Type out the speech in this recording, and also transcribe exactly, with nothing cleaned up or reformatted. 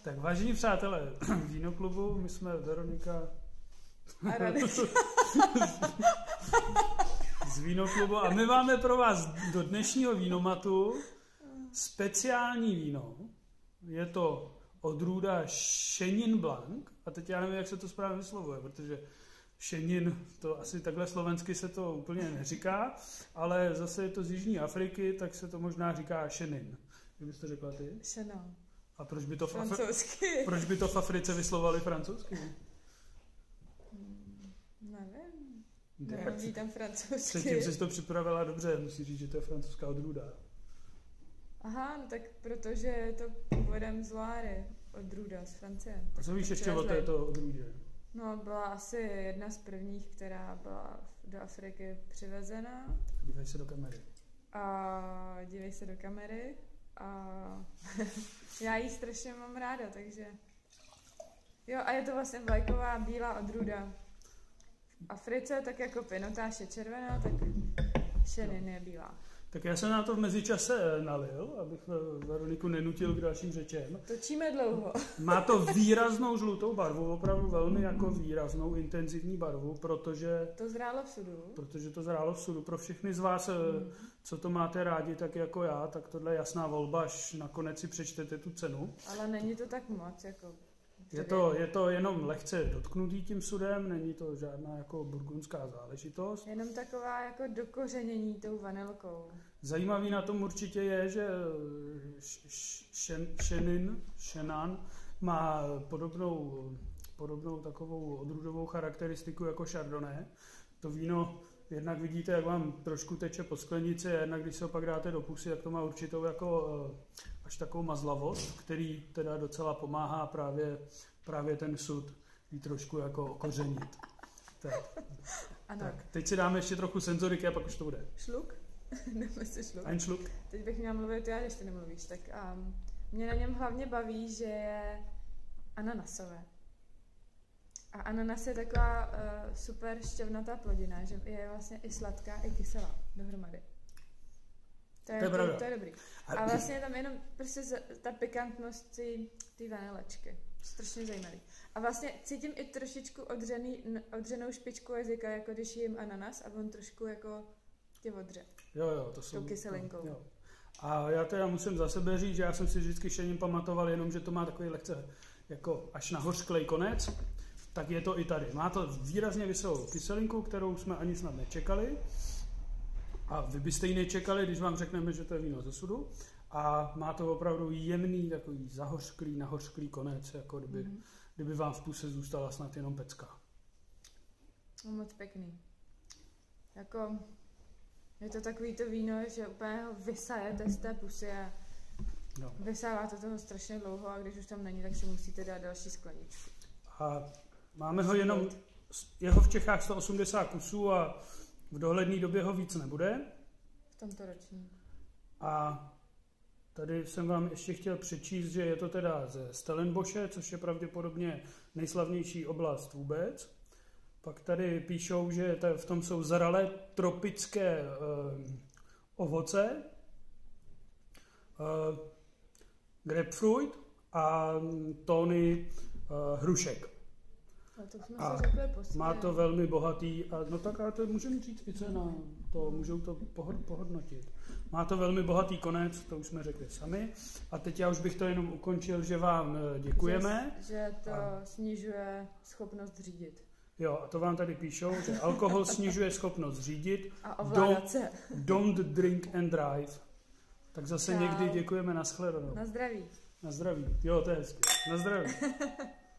Tak vážení přátelé, Vínoklubu, my jsme Veronika A Radek. z Vínoklubu a my máme pro vás do dnešního vínomatu speciální víno. Je to odrůda Chenin Blanc a teď já nevím, jak se to správně vyslovuje, protože Chenin, to asi takhle slovensky se to úplně neříká, ale zase je to z Jižní Afriky, tak se to možná říká Chenin. Jak bys to řekla ty? Chenin. A proč by to v, Francouzsky. proč by to v Africe vyslovali francouzsky? Hmm, nevím. Ne, Nemluví tam francouzsky. Předtím jsi to připravila dobře, musí říct, že to je francouzská odrůda. Aha, no tak protože je to původem z Loire, odrůda z Francie. A co víš ještě o této odrůdě? No, byla asi jedna z prvních, která byla do Afriky přivezena. Dívej se do kamery. A dívej se do kamery. A já ji strašně mám ráda, takže... Jo, a je to vlastně vlajková bílá odrůda. V Africe, tak jako Pinotage je červená, tak Chenin je bílá. Tak já jsem na to v mezičase nalil, abych Veroniku nenutil k dalším řečem. Točíme dlouho. Má to výraznou žlutou barvu, opravdu velmi jako výraznou, intenzivní barvu, protože... To zrálo v sudu. Protože to zrálo v sudu. Pro všechny z vás, hmm. co to máte rádi, tak jako já, tak tohle je jasná volba, až nakonec si přečtete tu cenu. Ale není to tak moc, jako... Je to, je to jenom lehce dotknutý tím sudem, není to žádná jako burgundská záležitost. Jenom taková jako dokořenění tou vanilkou. Zajímavý na tom určitě je, že Chenin, Chenin má podobnou, podobnou takovou odrůdovou charakteristiku jako Chardonnay. To víno jednak vidíte, jak vám trošku teče po sklenici, a jednak když se ho pak dáte do pusy, tak to má určitou jako až takovou mazlavost, který teda docela pomáhá právě, právě ten sud jí trošku jako okořenit. Tak. Ano. Tak. Teď si dáme ještě trochu senzoriky a pak už to bude. Šluk? Nebo si šluk? Ein šluk. Teď bych měla mluvit já, když ty nemluvíš. Tak um, mě na něm hlavně baví, že je ananasové. A ananas je taková uh, super šťavnatá plodina, že je vlastně i sladká, i kyselá dohromady. To je, to je, to, to je dobrý. A vlastně je tam jenom prostě ta pikantnost té vanilečky. Strašně zajímavý. A vlastně cítím i trošičku odřený, odřenou špičku jazyka, jako když jím ananas a on trošku jako tě odře. Jo, jo, to jsou... Tou kyselinkou. Jo. A já teda musím za sebe říct, že já jsem si vždycky Chenin pamatoval jenom, že to má takový lehce jako až na hořklej konec. Tak je to i tady. Má to výrazně vysokou kyselinku, kterou jsme ani snad nečekali. A vy byste ji nečekali, když vám řekneme, že to je víno ze sudu. A má to opravdu jemný, takový zahořklý, nahořklý konec, jako kdyby, mm. kdyby vám v puse zůstala snad jenom pecka. No, moc pěkný. Jako, je to takový to víno, že úplně ho vysajete z té pusy a no. Vysáváte toho strašně dlouho a když už tam není, tak si musíte dát další skleničku. A máme ho jenom, jeho v Čechách sto osmdesát kusů a v dohledné době ho víc nebude. V tomto ročníku. A tady jsem vám ještě chtěl přečíst, že je to teda ze Stellenbosche, což je pravděpodobně nejslavnější oblast vůbec. Pak tady píšou, že v tom jsou zaralé tropické eh, ovoce, eh, grapefruit a tóny eh, hrušek. A to jsme A si řekli posledně. má to velmi bohatý, a no tak ale to můžeme říct i cena, to můžou to pohodnotit. Má to velmi bohatý konec, to už jsme řekli sami. A teď já už bych to jenom ukončil, že vám děkujeme. Že, že to a... snižuje schopnost řídit. Jo, a to vám tady píšou, že alkohol snižuje schopnost řídit. A ovládat se. Don't drink and drive. Tak zase Čau. Někdy děkujeme, na shledanou. Na zdraví. Na zdraví. Jo, to je hezké. Na zdraví.